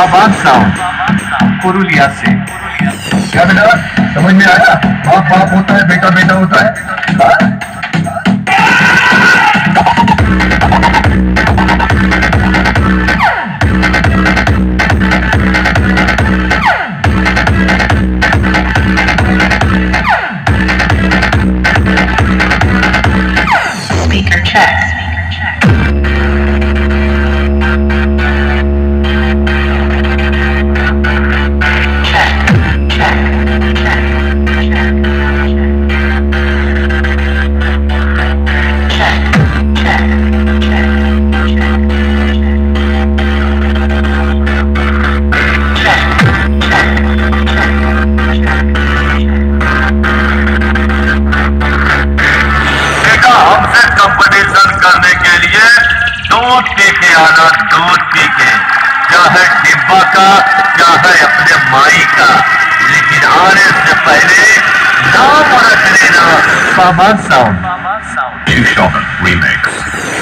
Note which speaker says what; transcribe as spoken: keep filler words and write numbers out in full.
Speaker 1: सामान साउंड पुरुलिया से। क्या बेटा समझ में आया? बाप बाप होता है, बेटा बेटा होता है। हाँ?
Speaker 2: Speaker check.
Speaker 1: करने के लिए दूध पी के आना, दूध पी के, चाहे डिब्बा का चाहे अपने माई का, लेकिन आने से पहले नाम रख लेना सामान साउंड।
Speaker 3: Two Shot Remix.